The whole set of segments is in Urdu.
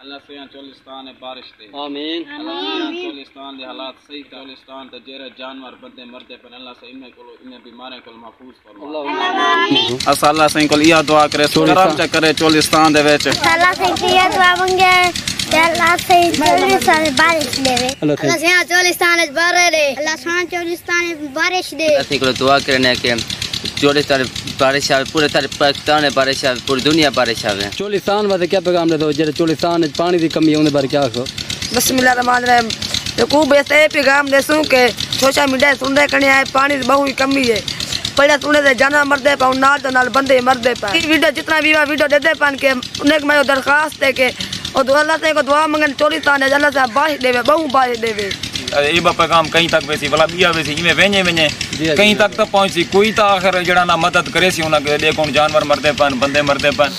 اللہ سے چولستان بارش دے آمین اللہ سے چولستان دے حالات صحیح چولستان تے جڑے جانور بندے مردے پن اللہ سے انہیں بیماریاں کو محفوظ فرما اس اللہ سے کو یہ دعا کرے کرم چ کرے چولستان دے وچ اللہ سے یہ دعا منگے اللہ سے چولستان بارش دے اللہ سے چولستان بارش دے اللہ سے چولستان بارش دے اسی کو دعا کرنے کہ چولستان بارش آئے پورے پاکستان بارش آئے پوری دنیا بارش آئے چولستان واسطے کیا پیغام دے دو جڑے چولستان پانی دی کمی ہے ان بارے کیا آکھو بسم اللہ الرحمن الرحیم یعقوب ایسے پیغام دے سوں کہ سوشل میڈیا سن دے کنے ہے پانی دی بہت کمی ہے پہلے سنے دے جانور مردے پاؤں نال بندے مردے پا ویڈیو جتنا بھی ویڈیو دے دے پان کے انہیں میں درخواست ہے کہ اور اللہ سے کو دعا منگن چولستان اللہ سے بارش دے بہت بارش دے یہ پیغام کہیں تک ویسی بلا بیا ویسی میں وینے کہیں تک تو پہنچی کوئی تا آخر جڑا نہ مدد کرے سی انہاں کے دیکھو جانور مردے پن بندے مردے پن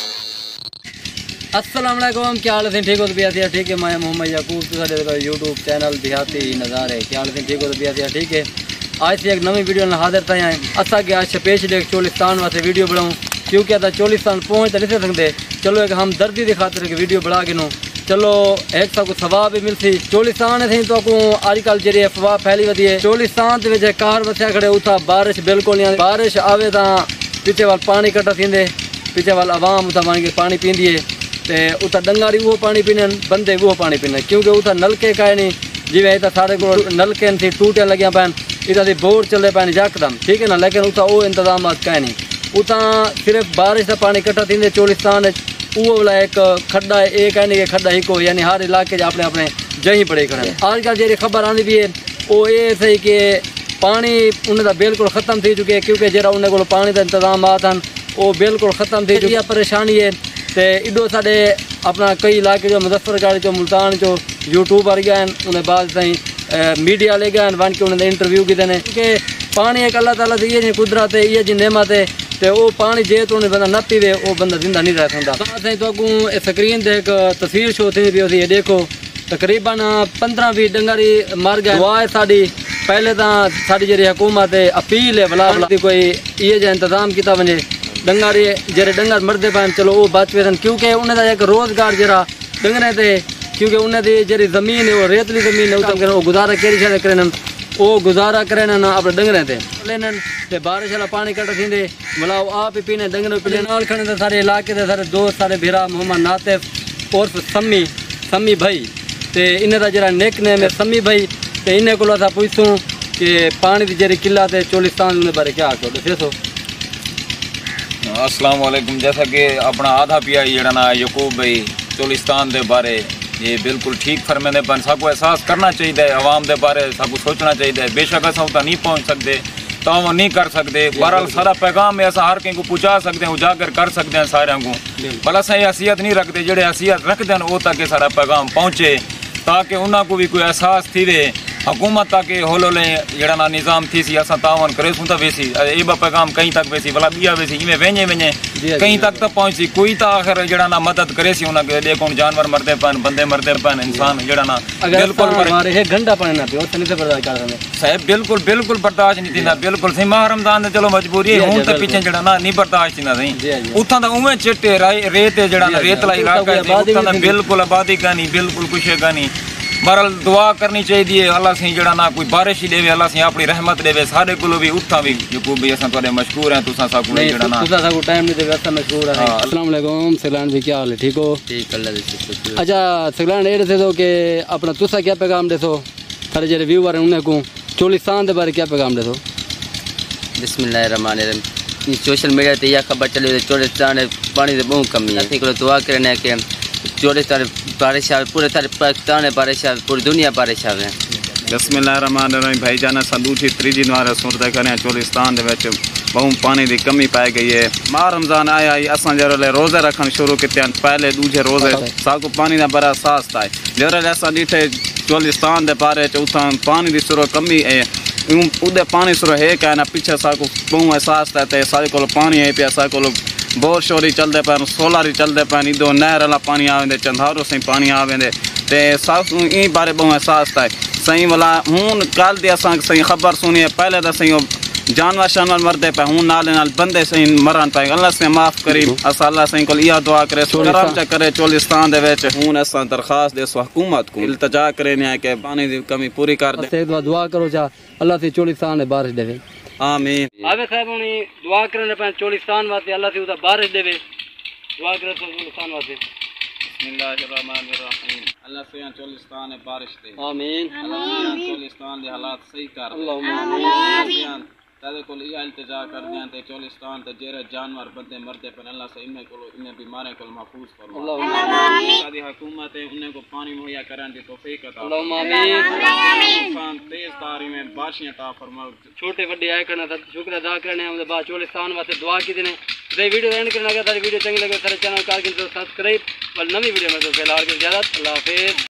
السلام علیکم کیا حال ہے ٹھیک ہو تو بیا ٹھیک ہے میں محمد یعقوب تو سارے یوٹیوب چینل دیہاتی نظارے کیا حال ہے ٹھیک ہو تو بیا ٹھیک ہے آج سے ایک نئی ویڈیو نال حاضر تھے ہیں اسا کے آج پیش دیکھ چولستان واسطے ویڈیو بناؤں کیونکہ تا چولستان پہنچ تو نہیں سکتے چلو ایک ہم دردی دی خاطر ایک ویڈیو بنا کے نو چلو ایک سا کو ثواب بھی ملسی چولستان تھی تو کو آج کل جڑی افواہ پھیلی ودی ہے چولستان تے وچ کار وسیا کھڑے اتھا بارش بالکل نہیں بارش آوے تا پیچھے وال پانی کٹا تھیندے پیچھے وال عوام اتھا مان کے پانی پیندی ہے تے اتھا ڈنگاری وہ پانی پینن بندے وہ پانی پینن کیونکہ اتھا نلکے کائے نہیں جی ایتا سارے کو نلکے تھی ٹوٹیاں لگیاں پین ادھا دی بور چلے پین یکدم ٹھیک ہے نا لیکن اتھا وہ انتظامات کائے نہیں اتھا صرف بارش دا پانی کٹا تھیندے چولستان وہ والا ایک کھڈا ہے ایک ہے نہیں کہ کھڈا ہی کو یعنی ہر علاقے اپنے اپنے جہیں پڑے کھڑے آج کل جی خبر آتی بھی ہے وہ یہ صحیح کہ پانی انہیں دا بالکل ختم تھی چکے کیونکہ جرا انہیں کو پانی دا انتظامات ہیں وہ بالکل ختم تھی چکی پریشانی ہے تو ایڈو سارے اپنا کئی علاقے جو مظفر گڑھ جو ملتان جو یوٹیوب آ گیا ہیں انہیں بعد تھی میڈیا لے گئے ون کے انہوں نے انٹرویو کیتے ہیں کیونکہ پانی ایک اللہ تعالیٰ کی یہ جی قدرت ہے یہ جی نعمت ہے تو وہ پانی جے تو بندہ نہ پیوے وہ بندہ زندہ نہیں رہ سکتا تو سکرین تے ایک تصویر شو تھی پی ہوتی ہے دیکھو تقریباً 15-20 ڈنگاری مر گئے دعا ہے ساری پہلے تو ساری جی حکومت ہے اپیل ہے بلا بلا کوئی یہ جو انتظام کیتا ونجے ڈنگاری جڑے ڈنگر مردے پہن چلو وہ بچ پہ کیونکہ انہیں دا ایک روزگار جرا ڈنگرے تے کیونکہ انہیں دی جڑی زمین ہے وہ ریتلی زمین ہے وہ گزارا کیری شاید کریں وہ گزارا کریں نا اپنے ڈنگرے تے لینن تے بارش والا پانی کٹ تھیندے ملا آپ ہی پینے ڈنگر پینے نال کھڑے تے سارے علاقے دے سارے دوست سارے بھیرا محمد ناطف عرف سمی بھائی تے انہیں دا جڑا نیک نیم ہے سمی بھائی تے انہیں کولو اساں پوچھوں کہ پانی دی جڑی قلت ہے چولستان دے بارے کیا آکھو دسو السلام علیکم جیسا کہ اپنا آدھا پیا جڑا نا یعقوب بھائی چولستان دے بارے یہ بالکل ٹھیک فرمیندے پن سب کو احساس کرنا چاہیے عوام دے بارے سب کو سوچنا چاہیے بے شک اصل تو نہیں پہنچ سکتے تو نہیں کر سکتے بہرحال سارا پیغام ہے ہر کہیں کو پہنچا سکتے ہیں اجاگر کر سکتے ہیں سارے کو بھلا یہ حیثیت نہیں رکھتے جڑے حیثیت رکھتے ہیں وہ تک سارا پیغام پہنچے تاکہ انہوں کو بھی کوئی احساس تھی دے حکومت تاکہ ہولو لے جڑا نا نظام تھی سی اصل تعاون کرے سوں تو ویسی یہ پیغام کہیں تک ویسی بلا بیا ویسی میں وینے کہیں تک تو پہنچی کوئی تا آخر جڑا نا مدد کرے سی انہوں کے دیکھو جانور مردے پن بندے مردے پن انسان جڑا نا بالکل ایک گھنٹہ پانی نہ پیو نہیں سے برداشت کر سکتے صاحب بالکل برداشت نہیں تھیندا بالکل سی ماہ رمضان دے چلو مجبوری ہے ہن تے پیچھے جڑا نا نہیں برداشت تھیندا سی اتھاں دا اوویں چٹے ریت جڑا نا ریت والا علاقہ ہے اتھاں دا بالکل آبادی کا نہیں بالکل کچھ کا نہیں بہرحال دعا کرنی چاہیے اللہ سے جڑا نا کوئی بارش ہی دے اللہ سے اپنی رحمت دے سارے کولو بھی اتھا بھی یعقوب بھائی اساں تواڈے مشکور ہیں تساں سا کو جڑا نا تساں سا کو ٹائم نہیں دے واسطے مشکور ہے السلام علیکم سگلان بھی کیا حال ہے ٹھیک ہو ٹھیک اللہ دے شکر اچھا سگلان اے دے دو کہ اپنا تساں کیا پیغام دے سو سارے جڑے ویور ہیں انہیں کو چولستان دے بارے کیا پیغام دے سو بسم اللہ الرحمن الرحیم سوشل میڈیا تے یہ خبر چلی چولستان پانی دے بہت کمی ہے اسی کو دعا کرنے کہ چولستان بارش آئے پورے پاکستان بارش آئے پوری دنیا بارش آئے بسم اللہ الرحمن الرحیم بھائی جانا سندوٹھی تریجی نوار صورت کریں چولستان دے وچ بہت پانی دی کمی پائی گئی ہے ماہ رمضان آیا اساں جرلے روزے رکھن شروع کیتے ہیں پہلے دوجے روزے ساکو پانی دا بڑا احساس تھا جرلے اساں ڈیٹھے چولستان دے بارے اتھاں پانی دی سرو کمی ہے ادھے پانی سرو ہے کہ نا پیچھے ساکو بہت احساس تھا تے سارے کولو پانی ہے پیا سارے کولو بور شوری چلتے پہ سولر چلتے پہ ادو نہر والا پانی آوے چندھارو سی پانی آوے تے سب این بارے بہت احساس تھا سہی والا ہوں کل دی اساں سہی خبر سنی ہے پہلے تو سہی جانور شانور مردے پہ ہوں نال نال بندے سے مرن پہ اللہ سے معاف کریم اسا اللہ سے کول یہ دعا کرے کرم چا کرے چولستان دے وچ ہوں اساں درخواست دے سو حکومت کو التجا کرے نے کہ پانی دی کمی پوری کر دے دعا کرو چا اللہ سے چولستان دے بارش دے آمین آوے صاحب ہونی دعا کرنے پہ چولستان واسطے اللہ سے ادا بارش دے دعا کرے چولستان واسطے بسم اللہ الرحمن الرحیم اللہ سے چولستان بارش دے آمین اللہ سے چولستان دے حالات صحیح کر دے اللہم آمین تادے کول یہ التجا کر دیاں تے چولستان تے جڑے جانور بندے مردے پن اللہ سے انہیں کول انہیں بیمارے کول محفوظ فرما اللہم آمین ساری حکومت ہے انہیں کو پانی مہیا کرن دی توفیق عطا اللہم آمین طوفان تیز تاری میں بارشیں عطا فرما چھوٹے بڑے آئے کرنا تھا شکر ادا کرنے ہم بعد چولستان واسطے دعا کی دینے تے ویڈیو اینڈ کرنا اگر تاری ویڈیو چنگی لگے سارے چینل کار کے سبسکرائب اور نئی ویڈیو میں تو فی الحال کی اجازت اللہ حافظ